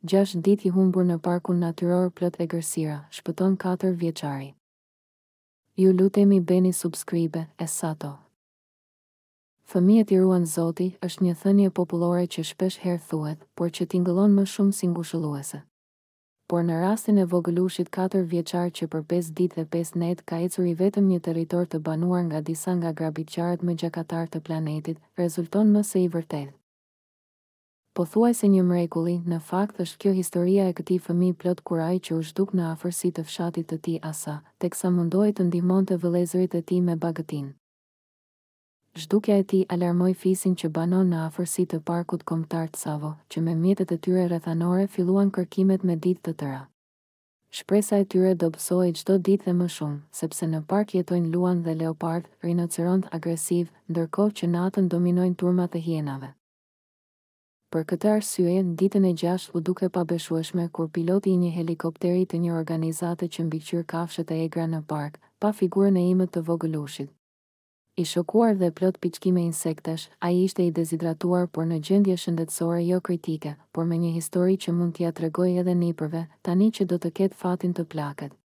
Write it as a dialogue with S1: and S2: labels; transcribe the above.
S1: 6 ditë i humbur në parkun natyror plot egërsira, shpëton 4 vjeçari. Ju lutemi bëni subscribe, Essato. Fëmijët i ruan Zoti është një thënie popullore që shpesh herë thuhet, por që tingëllon më shumë si ngushëlluese. Por në rastin e vogëlushit 4 vjeçar që për 5 ditë dhe 5 net ka ecur i vetëm një territor të banuar nga disa nga grabitqarët më gjakatar të planetit, rezulton më se i vërtet. Pothuajse një mrekulli, në fakt është kjo historia e këtij fëmijë plot kuraj që u zhduk në afërsi të fshatit të tij Asa, teksa mundohej të ndihmonte vëllezërit e tij me bagëtin. Zhdukja e tij alarmoi fisin që banon në afërsi të parkut kombëtar të Essato, që me mjetet e tyre rrethanore filluan kërkimet me ditë të tëra. Shpresa e tyre dobësohej çdo ditë dhe më shumë, sepse në park jetojnë luan dhe leopard, rinoceronт agresiv, ndërkohë që natën dominojnë turmat e hienave. Për këtë arsye, ditën e 6 u duke pabeshueshme kur piloti i një helikopteri të një organizate që mbikëqyr kafshët e egra në park, pa figurën e imët të vogëlushit. I shokuar dhe plot piçkime insektesh, ai ishte i dezidratuar por në gjendje shëndetësore jo kritike, por me një histori që mund t'ia tregoj edhe nipërve, tani që do të ketë fatin të plaket.